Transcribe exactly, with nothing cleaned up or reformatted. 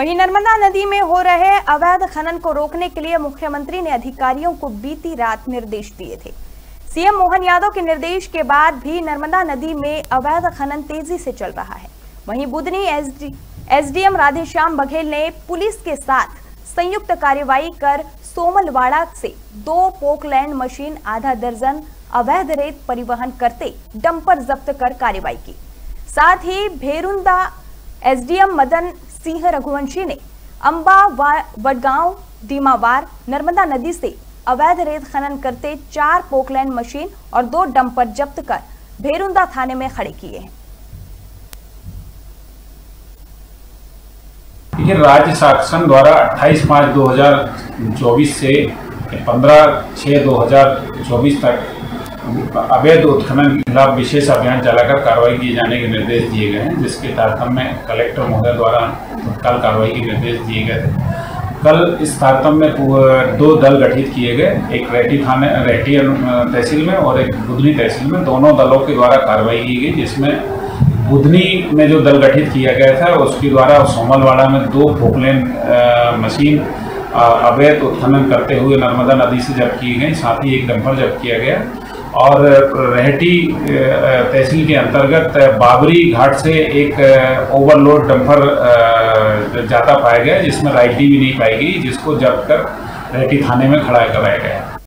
वहीं नर्मदा नदी में हो रहे अवैध खनन को रोकने के लिए मुख्यमंत्री ने अधिकारियों को बीती रात निर्देश दिए थे। सीएम मोहन यादव के निर्देश के बाद भी नर्मदा नदी में अवैध खनन तेजी से चल रहा है। वहीं बुधनी एसडीएम राधेश्याम बघेल ने पुलिस के साथ संयुक्त कार्रवाई कर सोमलवाड़ा से दो पोकलैंड मशीन, आधा दर्जन अवैध रेत परिवहन करते डंपर जब्त कर कार्रवाई की। साथ ही भेरुंदा एसडीएम मदन सिंह रघुवंशी ने अंबा वडगांव दीमावार नर्मदा नदी से अवैध रेत खनन करते चार पोकलैंड मशीन और दो डंपर जब्त कर भेरुंदा थाने में खड़े किए हैं। ये राज्य शासन द्वारा अट्ठाईस पाँच दो हज़ार चौबीस से पंद्रह छह दो हज़ार चौबीस तक अवैध उत्खनन के खिलाफ विशेष अभियान चलाकर कार्रवाई किए जाने के निर्देश दिए गए हैं, जिसके तारतम्य में कलेक्टर महोदय द्वारा तत्काल कार्रवाई के निर्देश दिए गए थे। कल इस तारतम्य में दो दल गठित किए गए, एक रेहटी थाने रेहटी तहसील में और एक बुधनी तहसील में। दोनों दलों के द्वारा कार्रवाई की गई, जिसमें बुधनी में जो दल गठित किया गया था उसके द्वारा सोमलवाड़ा में दो पोकलैंड मशीन अवैध उत्खनन करते हुए नर्मदा नदी से जब्त की गई, साथ ही एक डंपर जब्त किया गया। और रेहटी तहसील के अंतर्गत बाबरी घाट से एक ओवरलोड डंपर जाता पाया गया, जिसमें राइटी भी नहीं पाई गई, जिसको जब्त कर रेहटी थाने में खड़ा कराया गया।